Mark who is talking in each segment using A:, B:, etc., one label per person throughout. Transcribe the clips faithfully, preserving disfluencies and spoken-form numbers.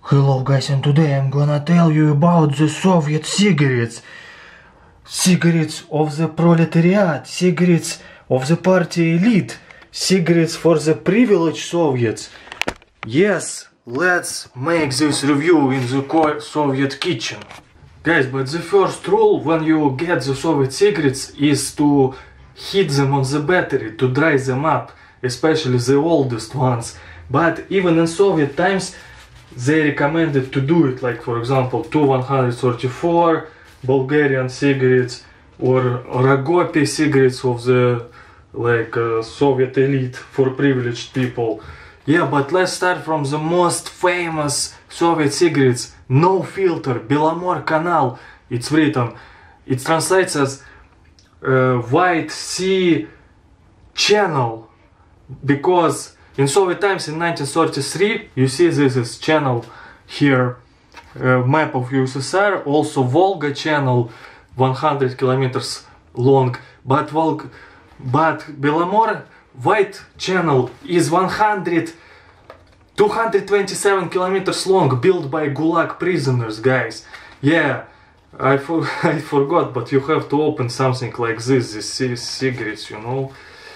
A: Hello guys, and today I'm gonna tell you about the Soviet cigarettes. Cigarettes of the proletariat, cigarettes of the party elite, cigarettes for the privileged Soviets. Yes, let's make this review in the Soviet kitchen. Guys, but the first rule when you get the Soviet cigarettes is to heat them on the battery, to dry them up, especially the oldest ones. But even in Soviet times, they recommended to do it, like for example two one thirty-four Bulgarian cigarettes or Ragopi cigarettes of the like uh, Soviet elite for privileged people. Yeah, but let's start from the most famous Soviet cigarettes, no filter, Belomor Canal. It's written, it translates as uh, White Sea Channel, because in Soviet times, in nineteen thirty-three, you see this is channel here, uh, map of U S S R, also Volga channel, one hundred kilometers long, but Volga, but Belomor White channel is one hundred, two hundred twenty-seven kilometers long, built by Gulag prisoners, guys. Yeah, I, for, I forgot, but you have to open something like this, these cigarettes, you know.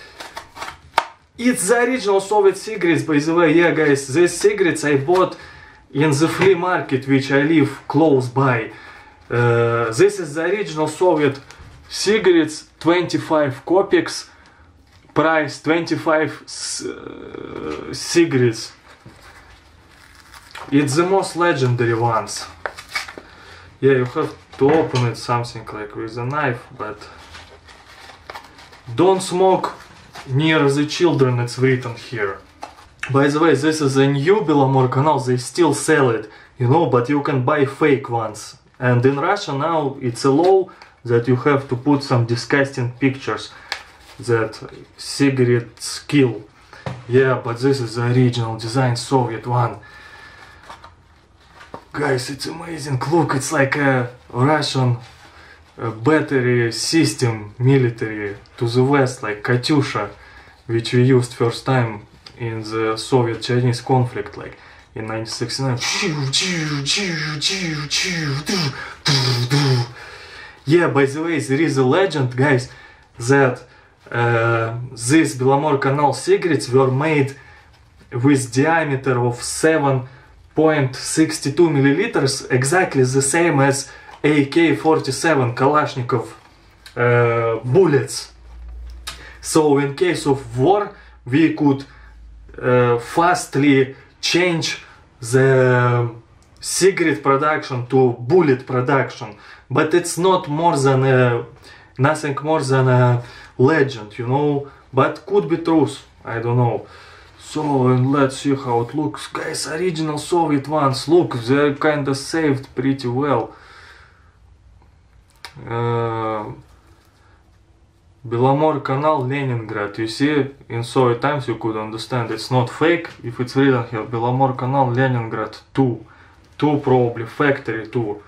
A: It's the original Soviet cigarettes, by the way. Yeah, guys, these cigarettes I bought in the flea market which I live close by. Uh, this is the original Soviet cigarettes, twenty-five kopecks, price twenty-five uh, cigarettes. It's the most legendary ones. Yeah, you have to open it something like with a knife, but don't smoke near the children, it's written here. By the way, this is a new Belomor Canal, they still sell it, you know, but you can buy fake ones. And in Russia now it's a law that you have to put some disgusting pictures that cigarettes kill. Yeah, but this is the original design Soviet one. Guys, it's amazing, look, it's like a Russian uh, battery system, military, to the west, like Katyusha, which we used first time in the Soviet-Chinese conflict, like in nineteen sixty-nine. Yeah, by the way, there is a legend, guys, that uh, these Belomor Canal cigarettes were made with diameter of seven point six two milliliters, exactly the same as A K forty-seven Kalashnikov uh, bullets. So in case of war, we could uh, fastly change the cigarette production to bullet production. But it's not more than a, nothing more than a legend, you know. But could be truth, I don't know. So and let's see how it looks. Guys, original Soviet ones, look, they're kinda saved pretty well. Uh, Belomor Canal, Leningrad. You see, in Soviet times you could understand it's not fake if it's written here Belomor Canal, Leningrad two. two probably, factory two.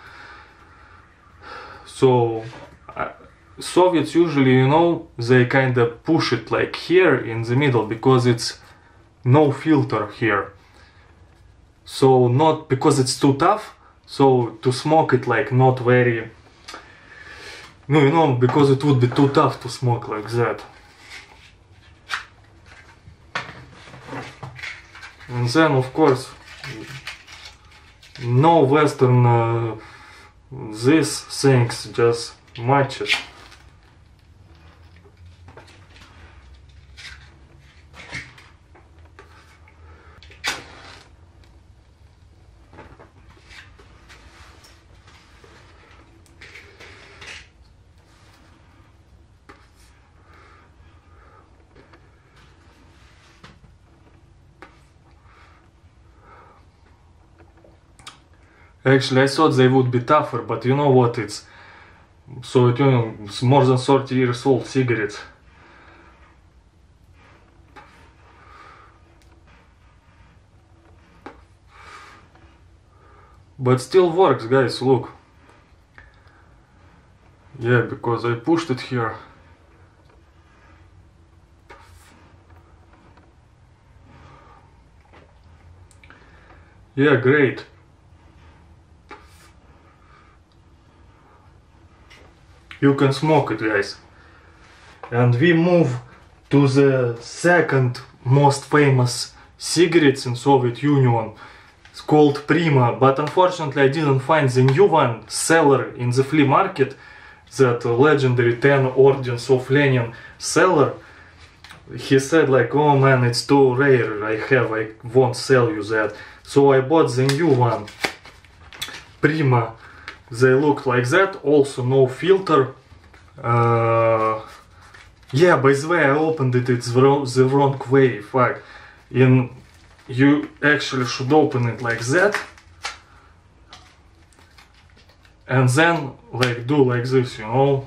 A: So uh, Soviets usually, you know, they kinda push it like here in the middle because it's no filter here. So not because it's too tough, so to smoke it like not very, no, you know, because it would be too tough to smoke like that. And then of course no Western uh, these things, just matches. Actually, I thought they would be tougher, but you know what, it's Soviet Union, it's more than thirty years old cigarettes. But still works, guys, look. Yeah, because I pushed it here. Yeah, great. you can smoke it, guys. And we move to the second most famous cigarettes in Soviet Union. It's called Prima, but unfortunately I didn't find the new one seller in the flea market. That legendary ten Ordens of Lenin seller. He said like, oh man, it's too rare, I have, I won't sell you that. So I bought the new one, Prima. They look like that, also no filter. Uh, yeah, by the way, I opened it, it's the wrong, the wrong way, fuck. In, you actually should open it like that. And then, like, do like this, you know?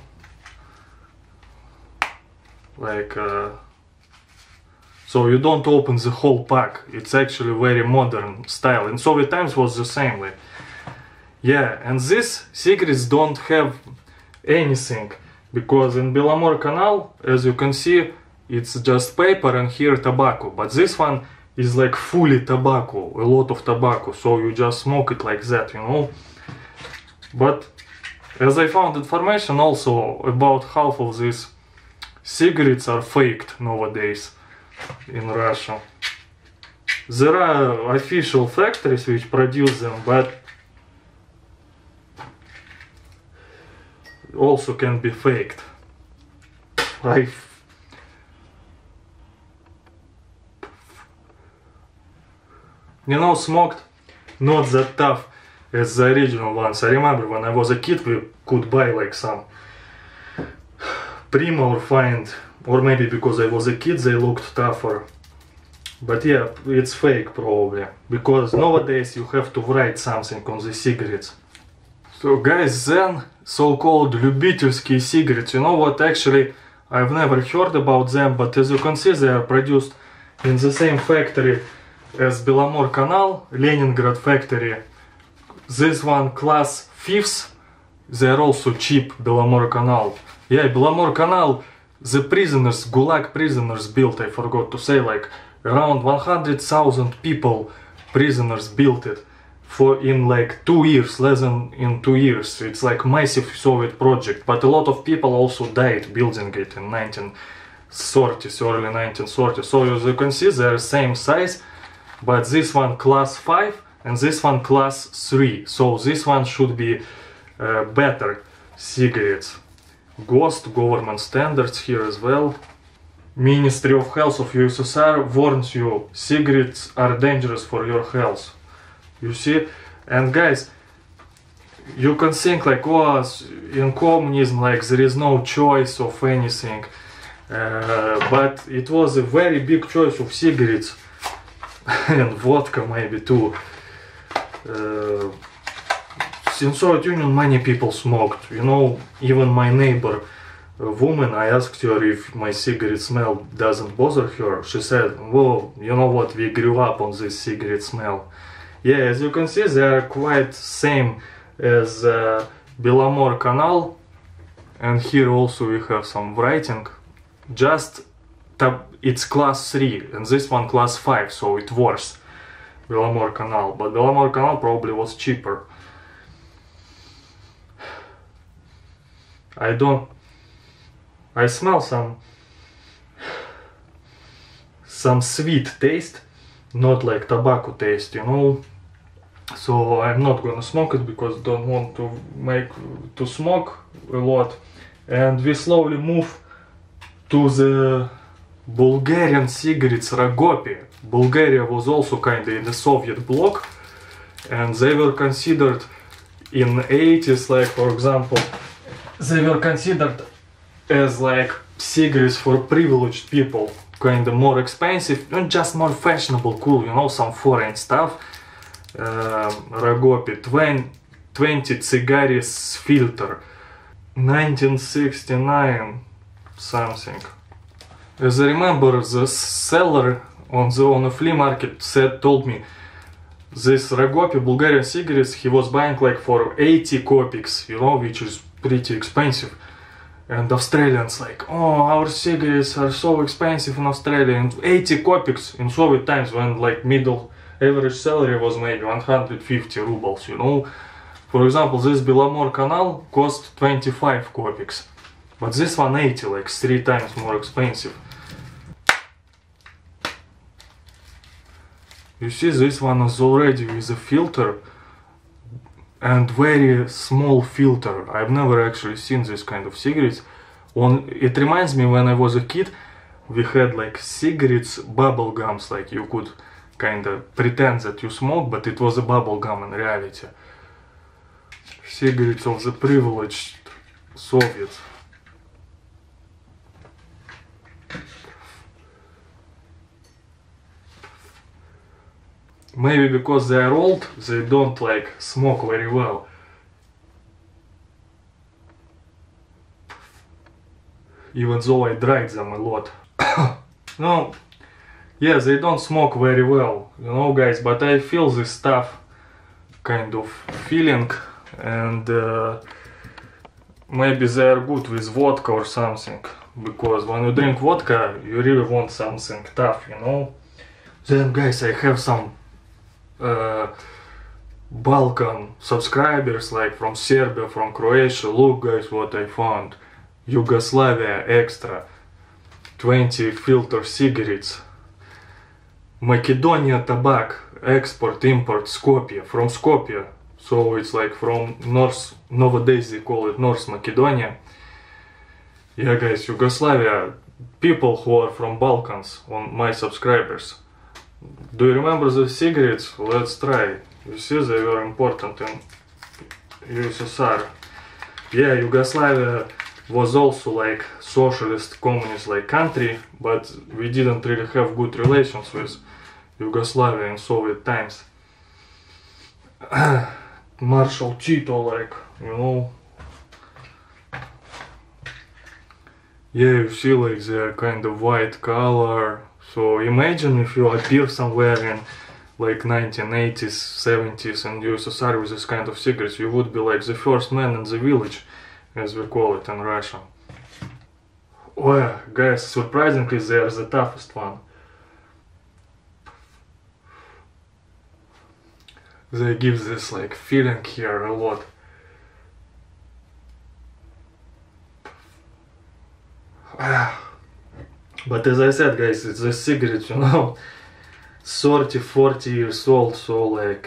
A: Like, uh... so you don't open the whole pack. It's actually very modern style. In Soviet times was the same, like. Yeah, and these cigarettes don't have anything. Because in Belomor Canal, as you can see, it's just paper and here tobacco. But this one is like fully tobacco, a lot of tobacco. So you just smoke it like that, you know? But as I found information also, about half of these cigarettes are faked nowadays in Russia. There are official factories which produce them, but also can be faked. I you know, smoked not that tough as the original ones. I remember when I was a kid we could buy like some Prima or find, or maybe because I was a kid they looked tougher. But yeah, it's fake probably, because nowadays you have to write something on the cigarettes. So guys, then so-called Lyubительskие cigarettes, you know what, actually I've never heard about them, but as you can see they are produced in the same factory as Belomor Canal, Leningrad factory. This one class fifth, they are also cheap, Belomor Canal. Yeah, Belomor Canal, the prisoners, Gulag prisoners built, I forgot to say, like around one hundred thousand people, prisoners built it for in like two years, less than in two years. It's like massive Soviet project, but a lot of people also died building it in nineteen thirties, early nineteen thirties. So as you can see, they are same size, but this one class five and this one class three. So this one should be uh, better cigarettes. GOST, government standards here as well. Ministry of Health of U S S R warns you, cigarettes are dangerous for your health. You see? And guys, you can think like, oh, in communism, like there is no choice of anything. Uh, but it was a very big choice of cigarettes. And vodka maybe too. Uh, in Soviet Union many people smoked, you know, even my neighbor, a woman, I asked her if my cigarette smell doesn't bother her. She said, well, you know what, we grew up on this cigarette smell. Yeah, as you can see, they are quite same as uh, Belomor Canal. And here also we have some writing. Just it's class three and this one class five, so it worse. Belomor Canal, but Belomor Canal probably was cheaper. I don't... I smell some... some sweet taste, not like tobacco taste, you know. So I'm not gonna smoke it because don't want to make... to smoke a lot. And we slowly move to the Bulgarian cigarettes Ragopi. Bulgaria was also kinda in the Soviet bloc, and they were considered in eighties, like for example, they were considered as like cigarettes for privileged people, kinda more expensive, not just more fashionable, cool, you know, some foreign stuff. Uh, Ragopi, twenty cigarettes filter, nineteen sixty-nine something. As I remember, the seller on the on a flea market said told me this Ragopi Bulgarian cigarettes he was buying like for eighty kopecks, you know, which is pretty expensive. And Australians like, oh, our cigarettes are so expensive in Australia. And eighty kopecks in Soviet times when like middle average salary was maybe one hundred fifty rubles, you know, For example, this Belamor canal cost twenty-five kopics, but this one eighty, like three times more expensive. You see, this one is already with a filter, and very small filter. I've never actually seen this kind of cigarettes. On, it reminds me when I was a kid, we had like cigarettes, bubble gums, like you could kind of pretend that you smoke, but it was a bubble gum in reality. Cigarettes of the privileged Soviets. Maybe because they are old, they don't like smoke very well. Even though I dried them a lot. No, yeah, they don't smoke very well, you know, guys, but I feel this stuff kind of feeling, and uh, maybe they are good with vodka or something, because when you drink vodka, you really want something tough, you know. Then, guys, I have some uh, Balkan subscribers, like from Serbia, from Croatia. Look, guys, what I found. Yugoslavia Extra. twenty filter cigarettes. Macedonia Tobacco. Export, import, Skopje. From Skopje. So it's like from North, nowadays they call it North Macedonia. Yeah, guys, Yugoslavia. People who are from Balkans, on my subscribers. Do you remember the cigarettes? Let's try. You see, they were important in U S S R. Yeah, Yugoslavia was also like socialist, communist like country, but we didn't really have good relations with Yugoslavia in Soviet times. Marshal Tito, like, you know. Yeah, you see, like, they're kind of white color. So imagine if you appear somewhere in like nineteen eighties, seventies in U S S R with this kind of cigarettes, you would be like the first man in the village, as we call it in Russia. Oh yeah, guys, surprisingly they are the toughest one. They give this like feeling here a lot. But as I said, guys, it's a cigarette, you know, thirty, forty years old, so like,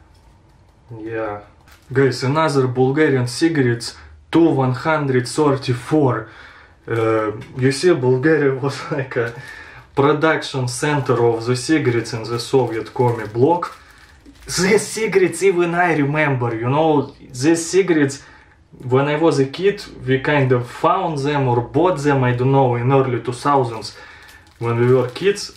A: yeah. Guys, another Bulgarian cigarettes, two one thirty-four. Uh, you see, Bulgaria was like a production center of the cigarettes in the Soviet Commie bloc. These cigarettes, even I remember, you know, these cigarettes, when I was a kid, we kind of found them or bought them, I don't know, in early two thousands, when we were kids.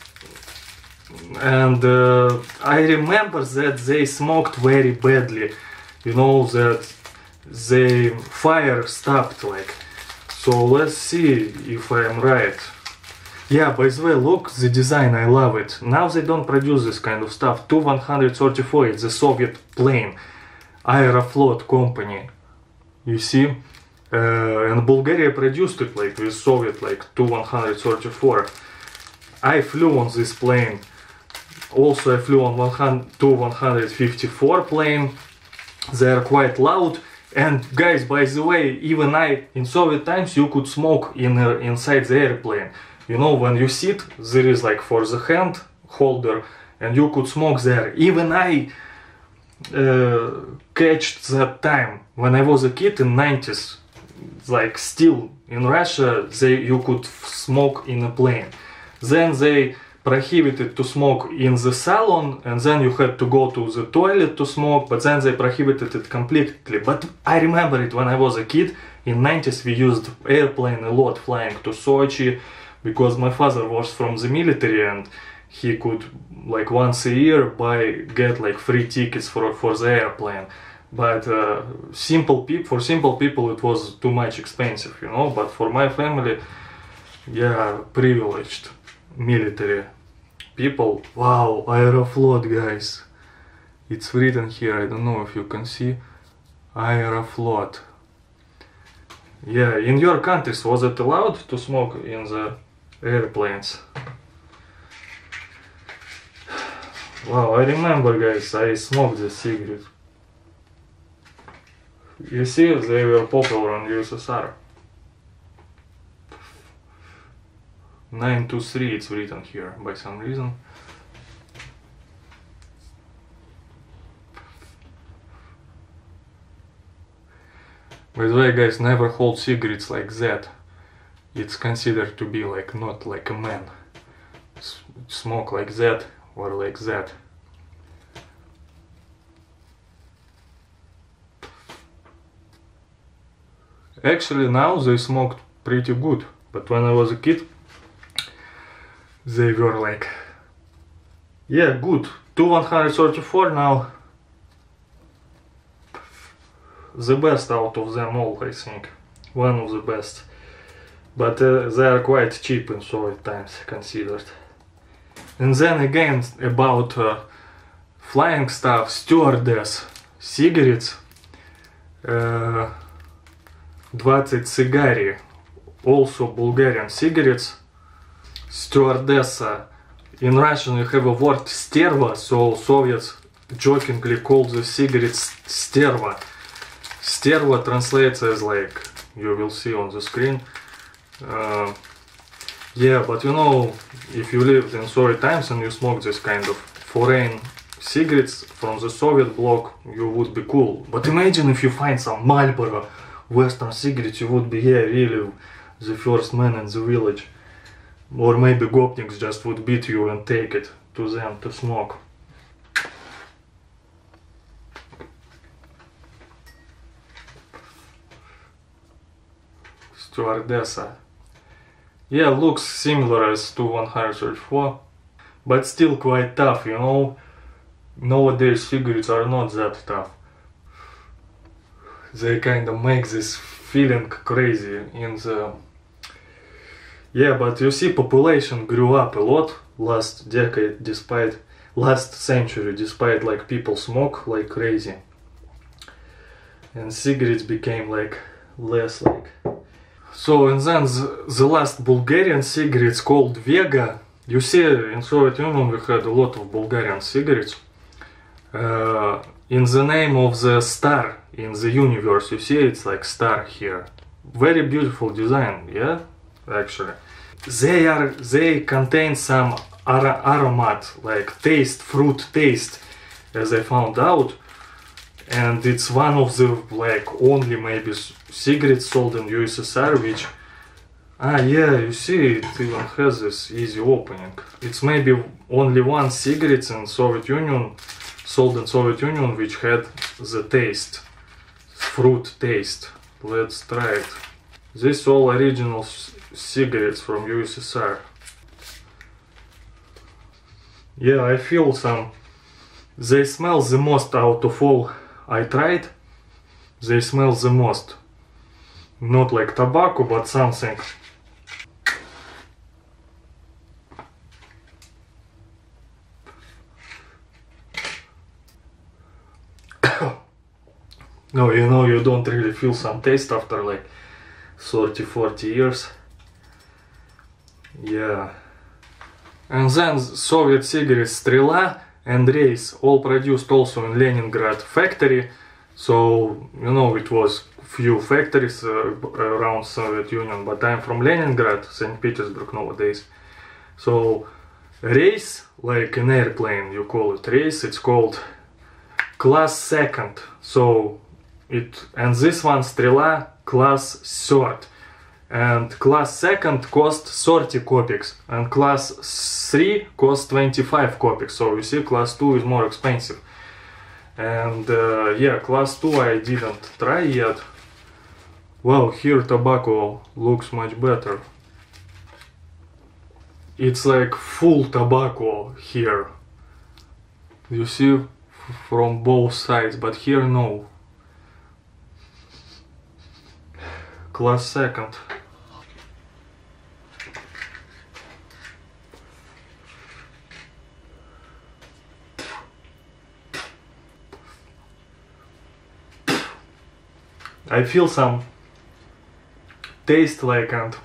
A: And uh, I remember that they smoked very badly, you know, that they fire stopped, like. So let's see if I am right. Yeah, by the way, look, the design, I love it. Now they don't produce this kind of stuff. two one thirty-four, it's a Soviet plane, Aeroflot company. You see, uh, and Bulgaria produced it like with Soviet, like two one thirty-four. I flew on this plane. Also, I flew on two one fifty-four plane. They are quite loud. And guys, by the way, even I, in Soviet times, you could smoke in uh, inside the airplane. You know, when you sit, there is like for the hand holder, and you could smoke there. Even I uh, catched that time when I was a kid in nineties. Like still in Russia, they you could smoke in a plane. Then they prohibited to smoke in the salon, and then you had to go to the toilet to smoke, but then they prohibited it completely. But I remember it when I was a kid. In nineties we used airplane a lot, flying to Sochi, because my father was from the military and he could like once a year buy get like free tickets for for the airplane. But uh, simple people for simple people it was too much expensive, you know. But for my family, yeah, privileged military people. Wow, Aeroflot, guys. It's written here. I don't know if you can see. Aeroflot. Yeah, in your countries was it allowed to smoke in the airplanes? Wow, I remember, guys, I smoked this cigarette. You see, they were popular in U S S R. nine two three it's written here by some reason. By the way, guys, never hold cigarettes like that. It's considered to be like not like a man. S smoke like that or like that. Actually, now they smoked pretty good, but when I was a kid, they were like, yeah, good. two one thirty-four now. The best out of them all, I think. One of the best. But uh, they are quite cheap in Soviet times, considered. And then again, about uh, flying stuff, stewardess, cigarettes. Uh, twenty Cigari, also Bulgarian cigarettes. Stewardessa. In Russian you have a word sterva, so Soviets jokingly call the cigarettes sterva. Sterva translates as like, you will see on the screen. Uh, yeah, but you know, if you lived in Soviet times and you smoked this kind of foreign cigarettes from the Soviet bloc, you would be cool. But imagine if you find some Marlboro Western cigarettes, you would be, yeah, really the first man in the village. Or maybe gopniks just would beat you and take it to them to smoke. Stewardessa. Yeah, looks similar as to one thirty-four, but still quite tough, you know. Nowadays cigarettes are not that tough. They kind of make this feeling crazy in the... Yeah, but you see, population grew up a lot last decade, despite last century, despite like people smoke like crazy, and cigarettes became like less like. So, and then the, the last Bulgarian cigarettes called Vega. You see, in Soviet Union we had a lot of Bulgarian cigarettes. Uh, in the name of the star in the universe, you see, it's like star here. Very beautiful design, yeah, actually. They are, they contain some ar aromat, like taste, fruit taste, as I found out. And it's one of the like only maybe cigarettes sold in U S S R which, ah yeah, you see, it even has this easy opening. It's maybe only one cigarette in Soviet Union, sold in Soviet Union, which had the taste, fruit taste. Let's try it. These all original cigarettes from U S S R. Yeah, I feel some, they smell the most out of all I tried. They smell the most. Not like tobacco, but something. No, you know, you don't really feel some taste after like thirty forty years. Yeah. And then Soviet cigarettes Strela and Reis, all produced also in Leningrad factory. So, you know, it was few factories uh, around Soviet Union, but I'm from Leningrad, Saint Petersburg nowadays. So, Reis, like an airplane, you call it Reis, it's called class second. So, it, and this one Strela, class third. And class second cost thirty kopecks, and class three cost twenty-five kopecks. So you see, class two is more expensive. And uh, yeah, class two I didn't try yet. Well, here tobacco looks much better. It's like full tobacco here. You see, from both sides, but here no. Class second. I feel some taste like, and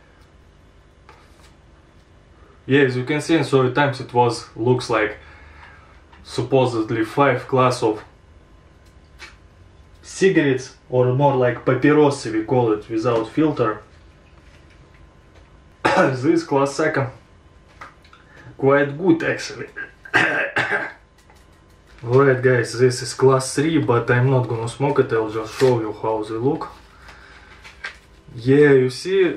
A: yeah, as you can see in Soviet times it was, looks like supposedly five class of cigarettes, or more like papyrosi we call it, without filter. This class second, quite good actually. Alright guys, this is class three, but I'm not gonna smoke it, I'll just show you how they look. Yeah, you see,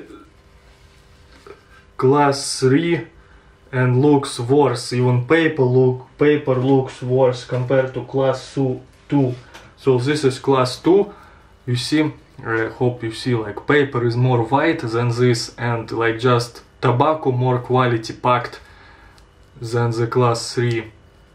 A: class three and looks worse, even paper look paper looks worse compared to class two. So this is class two. You see, I hope you see, like paper is more white than this, and like just tobacco more quality packed than the class three.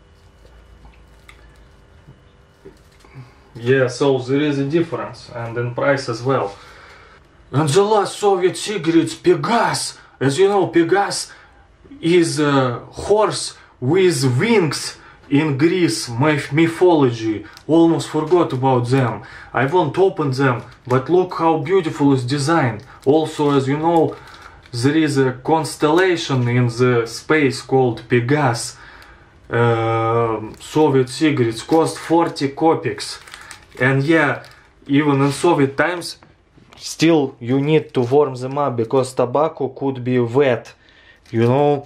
A: Yeah, so there is a difference, and in price as well. And the last Soviet cigarettes, Pegas. As you know, Pegas is a horse with wings in Greece mythology. Almost forgot about them. I won't open them, but look how beautiful is design. Also, as you know, there is a constellation in the space called Pegas. Uh, Soviet cigarettes cost forty kopecks. And yeah, even in Soviet times, still you need to warm them up because tobacco could be wet, you know.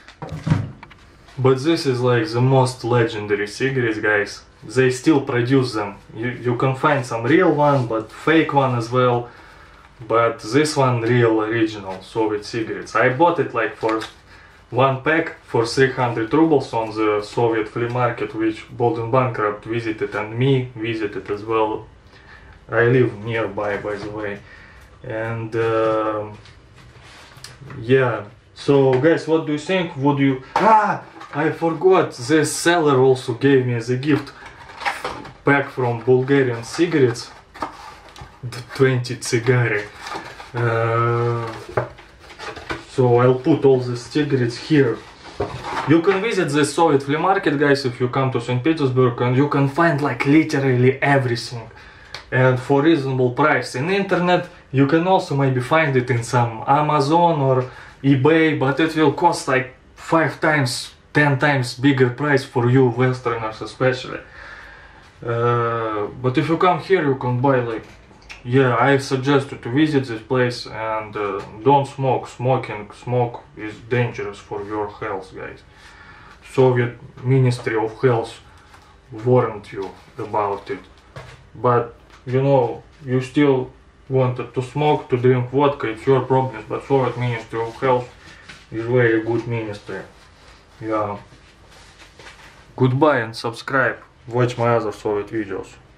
A: But this is like the most legendary cigarettes, guys. They still produce them. You, you can find some real one, but fake one as well. But this one real original Soviet cigarettes. I bought it like for one pack for three hundred rubles on the Soviet flea market, which Bolden Bankrupt visited and me visited as well. I live nearby, by the way. And uh, yeah, so guys, what do you think? Would you... Ah! I forgot, this seller also gave me as a gift pack from Bulgarian cigarettes, twenty cigari. Uh, so I'll put all the cigarettes here. You can visit the Soviet flea market, guys, if you come to Saint Petersburg, and you can find like literally everything, and for reasonable price. In the internet you can also maybe find it in some Amazon or eBay, but it will cost like five times, ten times bigger price for you Westerners especially. Uh, but if you come here, you can buy like, yeah, I suggest you to visit this place, and uh, don't smoke. Smoking, smoke is dangerous for your health, guys. Soviet Ministry of Health warned you about it. But you know, you still wanted to smoke, to drink vodka, it's your problem. But Soviet Ministry of Health is very good ministry. Yeah. Goodbye and subscribe. Watch my other Soviet videos.